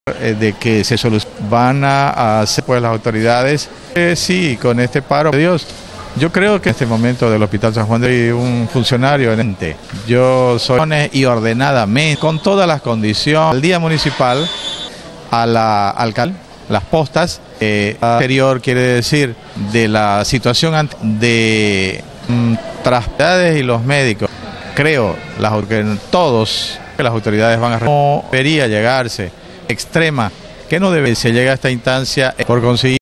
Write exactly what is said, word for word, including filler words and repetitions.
de que se van a hacer pues las autoridades, eh, sí, con este paro de Dios. Yo creo que en este momento del Hospital San Juan de un funcionario en ente. Yo soy y ordenadamente, con todas las condiciones, al día municipal, a la alcalde, las postas, eh, anterior quiere decir de la situación de mm, traspedades y los médicos. Creo las, que todos que las autoridades van a no debería llegarse extrema, que no debe se llega a esta instancia por conseguir